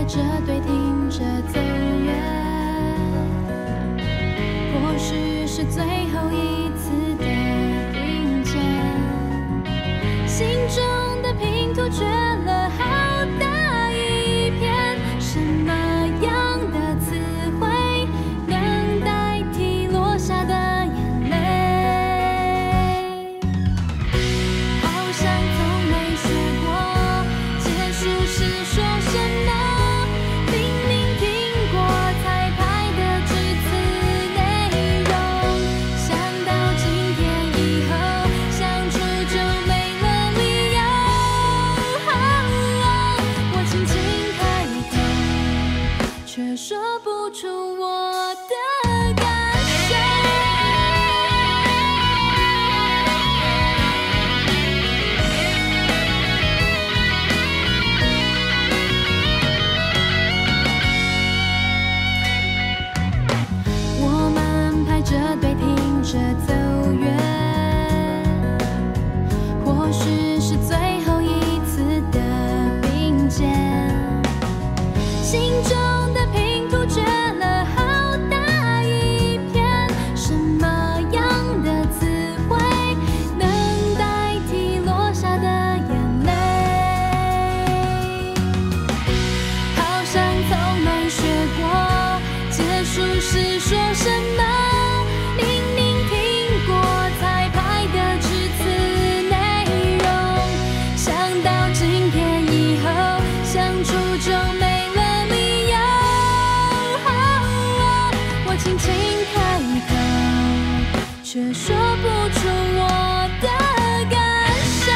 着队听着走远，或许是最后一次的并肩，心中的拼图缺了好大一片，什么样的词汇能代替落下的眼泪？好像从没学过结束时说什么，明明听过彩排的句子内容，想到今天以后相处就没了理由。我轻轻开口，却说不出我的感受。我们排着队听着走远，或许是最后一次的并肩，心中的拼图缺了好大一片，什么样的词汇能代替落下的眼泪？好像从没学过结束时说什么，明明听过彩排的句子内容，想到今天以后相处就没了理由。我轻轻开口，却说不出我的感受。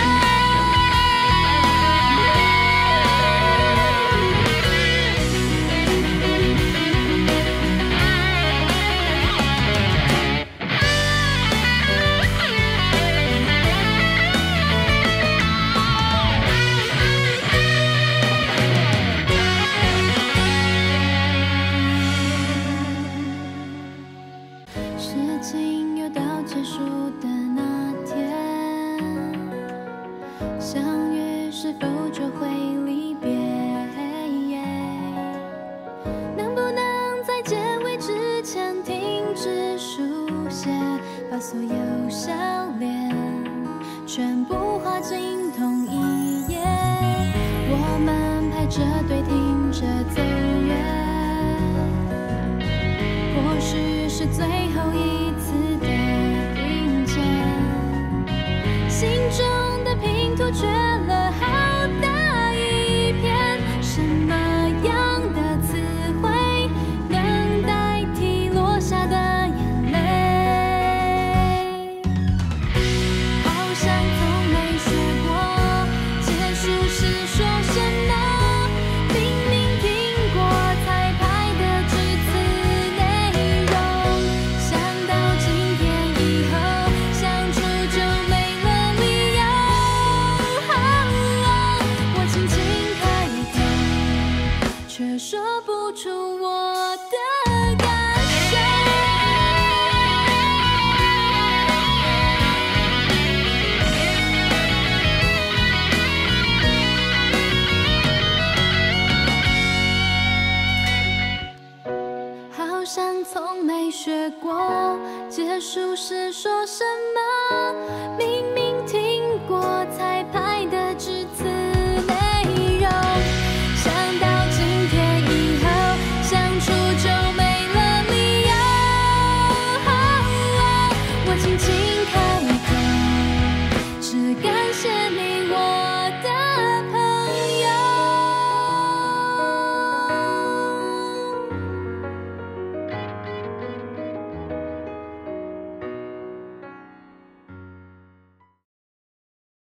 事情又到结束的那天，相遇是否就会离别？能不能在结尾之前停止书写，把所有笑脸全部画进同一页？我们排着队听着走远，或许是最后一次的并肩，心中的拼图缺了好大一片，什么样的词汇能代替落下的眼泪？好像从没学过结束时说什么，明明听过彩排的句子内容，想到今天以后相处就没了理由。我轻轻开口，却说不出我的感受。好像从没学过结束时说什么，明明听过彩排的句子内容，想到今天以后相处就没了理由。我轻轻